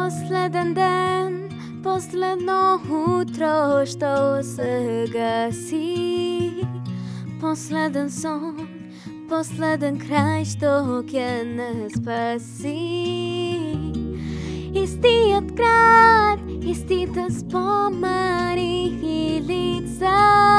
Последен ден, последно утро, що се гаси. Последен сон, последен край, що ќе не спаси. Истият град, истите спомени и лица.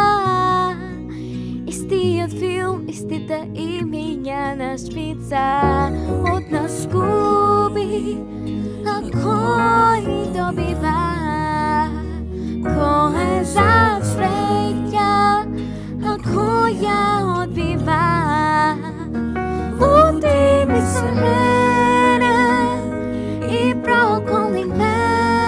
Истият филм, истите имена на шпица. От нас губи, а кой добива? Кой засвейтя, а коя отбива? Отими се мене и проколни ме.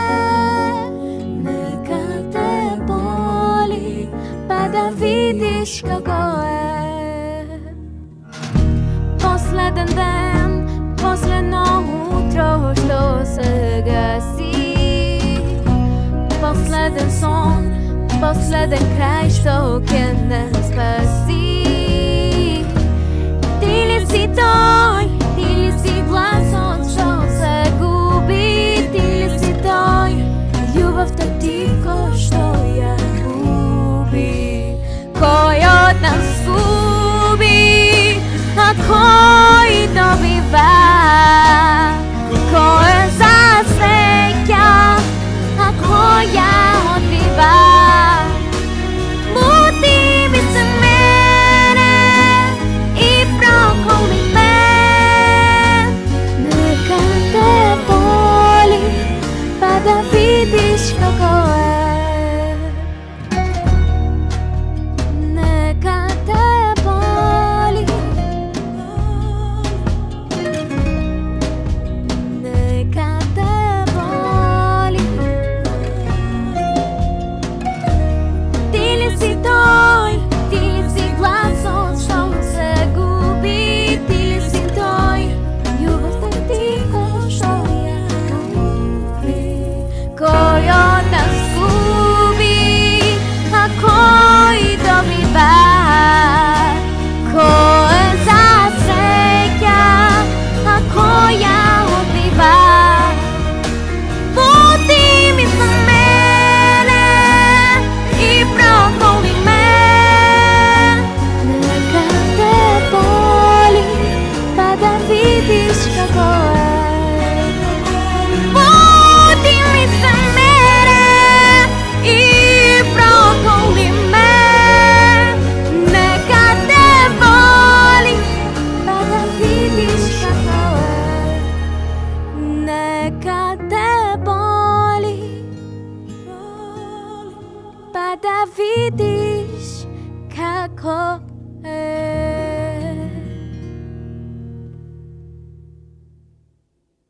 Нека те боли, па да видиш како е. Последен ден, последно утро, що се гаси. Последен сон, последен край, що ќе не спаси. Ти ли си той, ти ли си гласот, що се губи? Ти ли си той, љубовта тихо, што ја губи? Кој од нас губи, а кој добива? Кој засвеќа, а која отбива? Мути ми се мене и проколни ме. Нека те боли, па да видиш како е. Нека те боли, нека те боли. Ти ли си той, ти ли си гласот, што се губи? Ти ли си той, љубовта тихо, што ја губи? Кој од нас губи, а кој добива? Кој засеќа, а која отбива? Пути ми се мене и проколни ме. Нека те боли, па да видиш како е. Пути ми се мене и проколни ме. Нека те боли, па да видиш како е. Нека те боли, па да видиш